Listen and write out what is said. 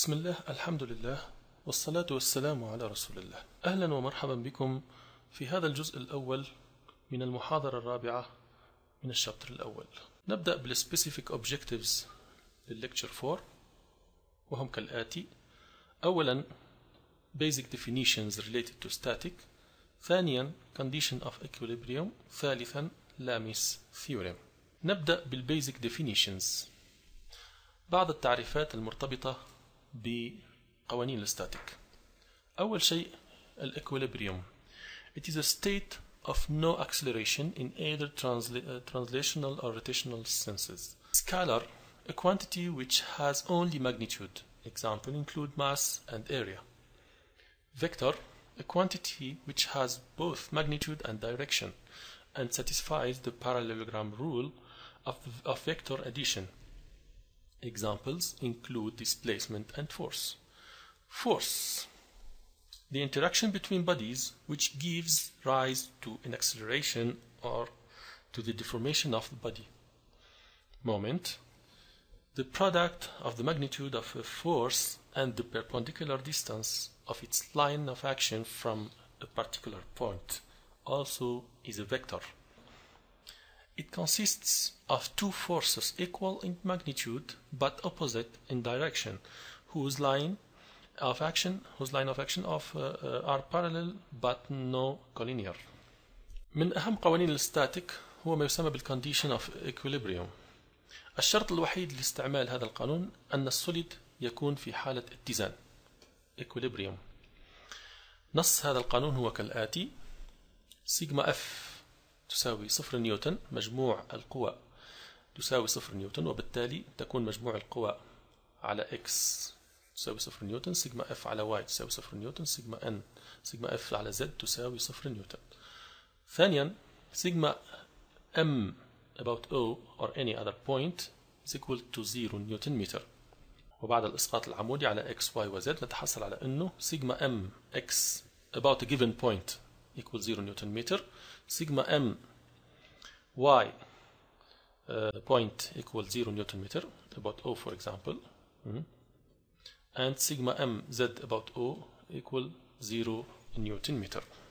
بسم الله، الحمد لله، والصلاة والسلام على رسول الله. أهلا ومرحبا بكم في هذا الجزء الأول من المحاضرة الرابعة من الشابتر الأول. نبدأ بالسبيسيفيك اوبجكتيفز للليكتشر 4 وهم كالآتي: أولا basic definitions related to static، ثانيا condition of equilibrium، ثالثا لاميس theorem. نبدأ بالبيزك definitions، بعض التعريفات المرتبطة بقوانين الستاتيك. أول شيء الإكويليبريوم. It is a state of no acceleration in either translational or rotational senses. Scalar, a quantity which has only magnitude. Example include mass and area. Vector, a quantity which has both magnitude and direction and satisfies the parallelogram rule of vector addition. Examples include displacement and force. Force, the interaction between bodies which gives rise to an acceleration or to the deformation of the body. Moment, the product of the magnitude of a force and the perpendicular distance of its line of action from a particular point, also is a vector. It consists of two forces equal in magnitude but opposite in direction, whose line of action are parallel but no collinear. من أهم قوانين الستاتيك هو ما يسمى بالcondition of equilibrium. الشرط الوحيد لاستعمال هذا القانون أن السوليد يكون في حالة اتزان equilibrium. نص هذا القانون هو كالآتي: سيجما اف تساوي 0 نيوتن، مجموع القوى تساوي 0 نيوتن، وبالتالي تكون مجموع القوى على x تساوي 0 نيوتن، سيجما f على y تساوي 0 نيوتن، سيجما f على z تساوي 0 نيوتن. ثانيا سيجما m about O or any other point is equal to 0 نيوتن متر. وبعد الإسقاط العمودي على x y و z نتحصل على أنه سيجما m x about a given point equals 0 نيوتن متر، sigma m y point equals 0 Newton meter about O for example, and sigma m z about O equal 0 Newton meter.